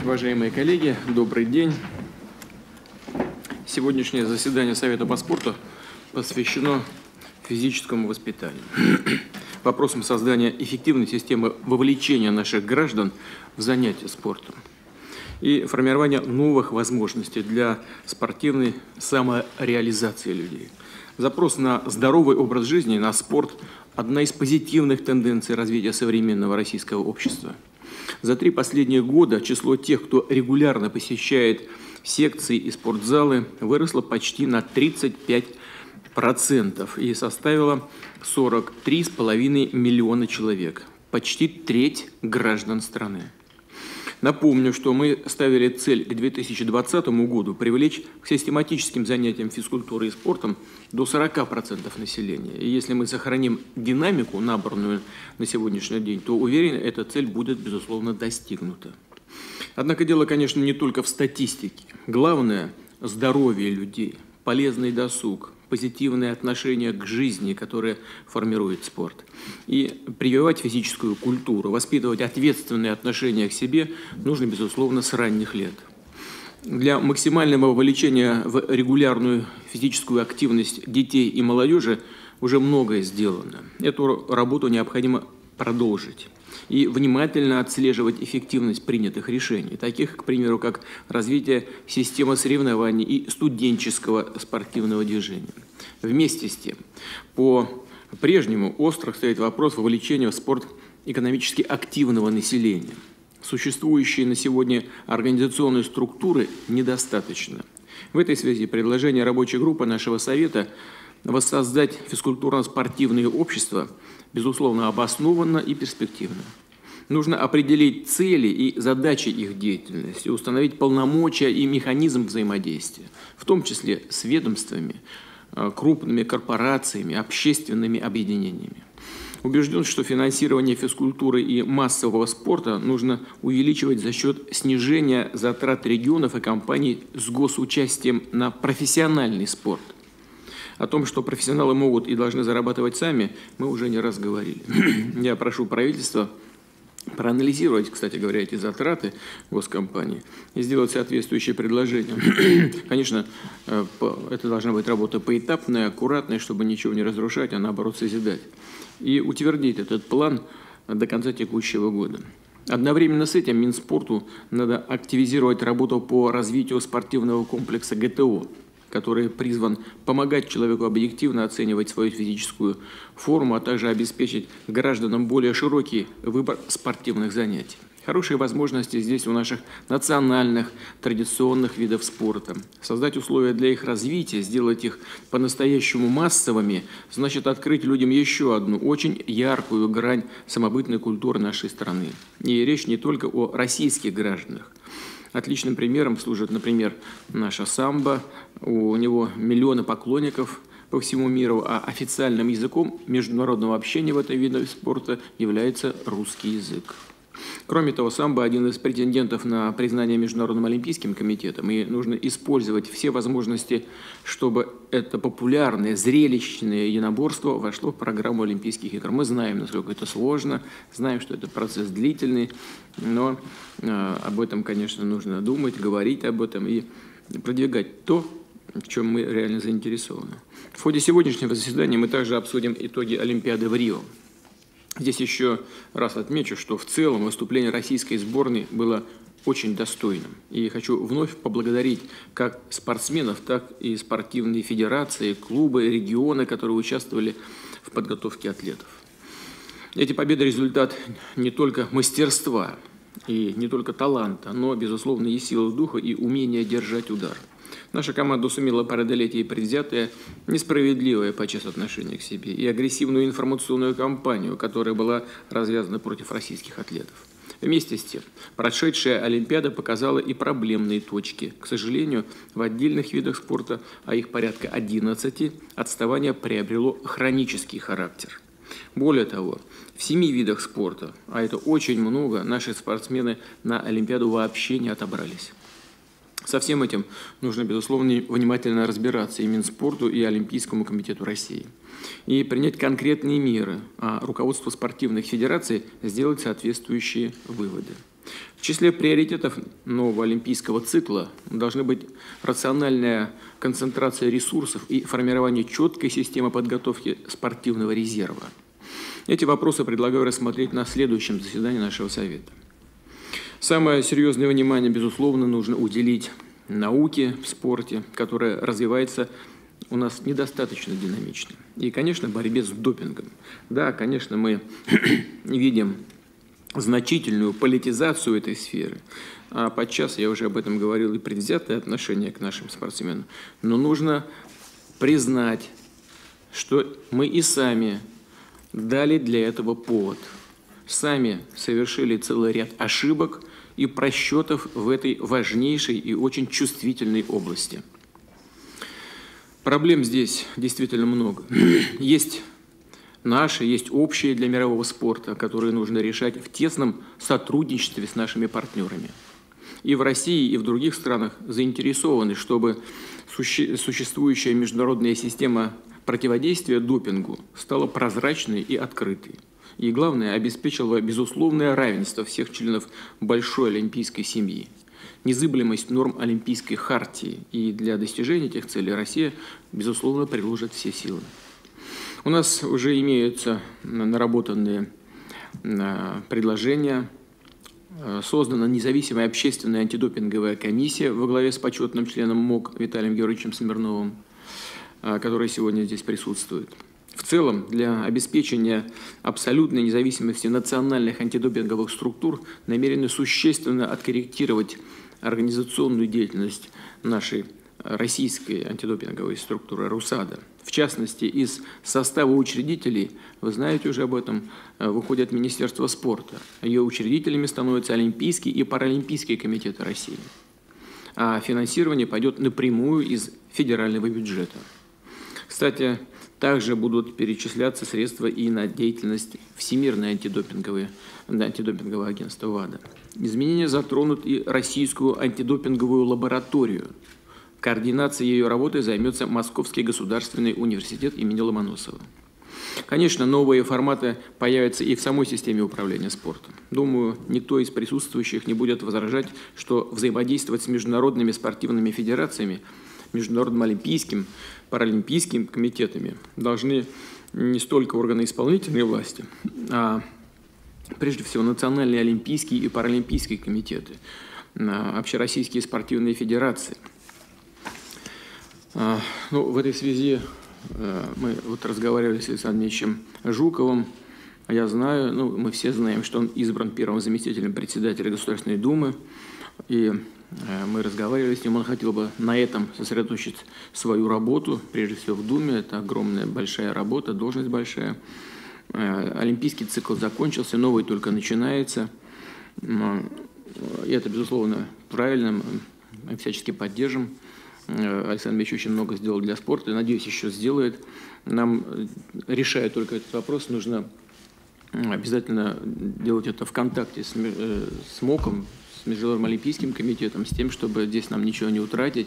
Уважаемые коллеги, добрый день. Сегодняшнее заседание Совета по спорту посвящено физическому воспитанию, вопросам создания эффективной системы вовлечения наших граждан в занятия спортом и формирования новых возможностей для спортивной самореализации людей. Запрос на здоровый образ жизни, на спорт – одна из позитивных тенденций развития современного российского общества. За 3 последних года число тех, кто регулярно посещает секции и спортзалы, выросло почти на 35% и составило 43,5 миллиона человек, почти треть граждан страны. Напомню, что мы ставили цель к 2020 году привлечь к систематическим занятиям физкультурой и спортом до 40% населения. И если мы сохраним динамику, набранную на сегодняшний день, то, уверен, эта цель будет, безусловно, достигнута. Однако дело, конечно, не только в статистике. Главное – здоровье людей, полезный досуг, позитивное отношение к жизни, которое формирует спорт. И прививать физическую культуру, воспитывать ответственные отношения к себе нужно, безусловно, с ранних лет. Для максимального вовлечения в регулярную физическую активность детей и молодежи уже многое сделано. Эту работу необходимо продолжить и внимательно отслеживать эффективность принятых решений, таких, к примеру, как развитие системы соревнований и студенческого спортивного движения. Вместе с тем, по-прежнему остро стоит вопрос вовлечения в спорт экономически активного населения. Существующие на сегодня организационные структуры недостаточно. В этой связи предложение рабочей группы нашего Совета воссоздать физкультурно-спортивные общества безусловно обоснованно и перспективно. Нужно определить цели и задачи их деятельности, установить полномочия и механизм взаимодействия, в том числе с ведомствами, крупными корпорациями, общественными объединениями. Убежден, что финансирование физкультуры и массового спорта нужно увеличивать за счет снижения затрат регионов и компаний с госучастием на профессиональный спорт. О том, что профессионалы могут и должны зарабатывать сами, мы уже не раз говорили. Я прошу правительства проанализировать, кстати говоря, эти затраты госкомпании и сделать соответствующие предложения. Конечно, это должна быть работа поэтапная, аккуратная, чтобы ничего не разрушать, а наоборот созидать. И утвердить этот план до конца текущего года. Одновременно с этим Минспорту надо активизировать работу по развитию спортивного комплекса ГТО, который призван помогать человеку объективно оценивать свою физическую форму, а также обеспечить гражданам более широкий выбор спортивных занятий. Хорошие возможности здесь у наших национальных традиционных видов спорта. Создать условия для их развития, сделать их по-настоящему массовыми, значит открыть людям еще одну очень яркую грань самобытной культуры нашей страны. И речь не только о российских гражданах. Отличным примером служит, например, наша самбо. У него миллионы поклонников по всему миру, а официальным языком международного общения в этом виде спорта является русский язык. Кроме того, самбо – один из претендентов на признание Международным олимпийским комитетом, и нужно использовать все возможности, чтобы это популярное, зрелищное единоборство вошло в программу Олимпийских игр. Мы знаем, насколько это сложно, знаем, что это процесс длительный, но об этом, конечно, нужно думать, говорить об этом и продвигать то, в чем мы реально заинтересованы. В ходе сегодняшнего заседания мы также обсудим итоги Олимпиады в Рио. Здесь еще раз отмечу, что в целом выступление российской сборной было очень достойным. И хочу вновь поблагодарить как спортсменов, так и спортивные федерации, клубы, регионы, которые участвовали в подготовке атлетов. Эти победы – результат не только мастерства и не только таланта, но, безусловно, и силы духа, и умения держать удар. Наша команда сумела преодолеть и предвзятое, несправедливое подчас отношение к себе, и агрессивную информационную кампанию, которая была развязана против российских атлетов. Вместе с тем, прошедшая Олимпиада показала и проблемные точки. К сожалению, в отдельных видах спорта, а их порядка 11, отставание приобрело хронический характер. Более того, в 7 видах спорта, а это очень много, наши спортсмены на Олимпиаду вообще не отобрались. Со всем этим нужно, безусловно, внимательно разбираться и Минспорту, и Олимпийскому комитету России. И принять конкретные меры, а руководство спортивных федераций сделать соответствующие выводы. В числе приоритетов нового олимпийского цикла должны быть рациональная концентрация ресурсов и формирование четкой системы подготовки спортивного резерва. Эти вопросы предлагаю рассмотреть на следующем заседании нашего Совета. Самое серьезное внимание, безусловно, нужно уделить науке в спорте, которая развивается у нас недостаточно динамично. И, конечно, борьбе с допингом. Да, конечно, мы видим значительную политизацию этой сферы, а подчас, я уже об этом говорил, и предвзятое отношение к нашим спортсменам. Но нужно признать, что мы и сами дали для этого повод. Сами совершили целый ряд ошибок и просчетов в этой важнейшей и очень чувствительной области. Проблем здесь действительно много. Есть наши, есть общие для мирового спорта, которые нужно решать в тесном сотрудничестве с нашими партнерами. И в России, и в других странах заинтересованы, чтобы существующая международная система противодействия допингу стала прозрачной и открытой. И, главное, обеспечила безусловное равенство всех членов большой олимпийской семьи, незыблемость норм Олимпийской хартии. И для достижения этих целей Россия, безусловно, приложит все силы. У нас уже имеются наработанные предложения. Создана независимая общественная антидопинговая комиссия во главе с почетным членом МОК Виталием Георгиевичем Смирновым, который сегодня здесь присутствует. В целом, для обеспечения абсолютной независимости национальных антидопинговых структур намерены существенно откорректировать организационную деятельность нашей российской антидопинговой структуры РУСАДА. В частности, из состава учредителей, вы знаете уже об этом, выходит Министерство спорта. Ее учредителями становятся Олимпийский и Паралимпийский комитеты России. А финансирование пойдет напрямую из федерального бюджета. Кстати, также будут перечисляться средства и на деятельность Всемирное антидопинговое агентство ВАДА. Изменения затронут и российскую антидопинговую лабораторию. Координацией ее работы займется Московский государственный университет имени Ломоносова. Конечно, новые форматы появятся и в самой системе управления спортом. Думаю, никто из присутствующих не будет возражать, что взаимодействовать с международными спортивными федерациями, Международным олимпийским, паралимпийским комитетами должны не столько органы исполнительной власти, а прежде всего национальные олимпийские и паралимпийские комитеты, общероссийские спортивные федерации. В этой связи мы разговаривали с Александром Ильичем Жуковым. Я знаю, мы все знаем, что он избран первым заместителем председателя Государственной Думы. И мы разговаривали с ним, он хотел бы на этом сосредоточить свою работу, прежде всего в Думе. Это огромная, большая работа, должность большая. Олимпийский цикл закончился, новый только начинается. И это, безусловно, правильно, мы всячески поддержим. Александр Ильич очень много сделал для спорта, и, надеюсь, еще сделает. Нам, решая только этот вопрос, нужно обязательно делать это в контакте с МОКом, с Международным олимпийским комитетом, с тем, чтобы здесь нам ничего не утратить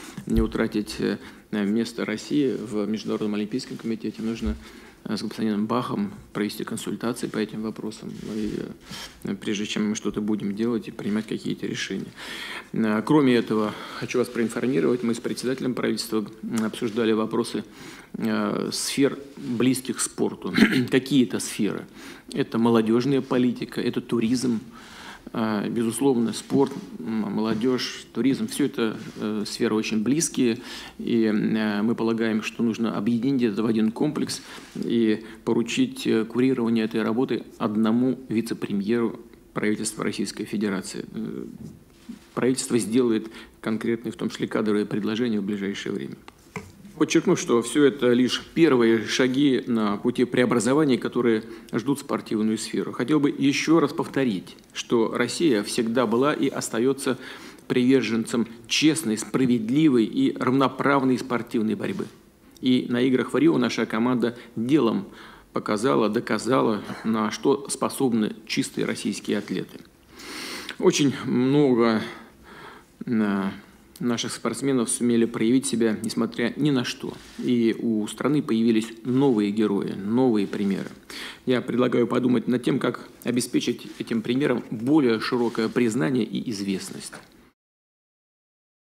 место России в Международном олимпийском комитете. Нужно с господином Бахом провести консультации по этим вопросам, прежде чем мы что-то будем делать и принимать какие-то решения. Кроме этого, хочу вас проинформировать, мы с председателем правительства обсуждали вопросы сфер, близких к спорту. Какие-то сферы. Это молодежная политика, это туризм, безусловно, спорт, молодежь, туризм, все это сферы очень близкие, и мы полагаем, что нужно объединить это в один комплекс и поручить курирование этой работы одному вице-премьеру правительства Российской Федерации. Правительство сделает конкретные, в том числе кадровые предложения в ближайшее время. Подчеркну, что все это лишь первые шаги на пути преобразований, которые ждут спортивную сферу. Хотел бы еще раз повторить, что Россия всегда была и остается приверженцем честной, справедливой и равноправной спортивной борьбы. И на играх в Рио наша команда делом показала, доказала, на что способны чистые российские атлеты. Очень много наших спортсменов сумели проявить себя, несмотря ни на что. И у страны появились новые герои, новые примеры. Я предлагаю подумать над тем, как обеспечить этим примерам более широкое признание и известность.